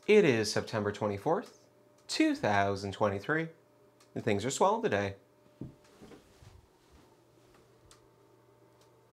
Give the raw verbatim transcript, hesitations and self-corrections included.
It is September twenty-fourth, two thousand twenty-three, and things are swell today.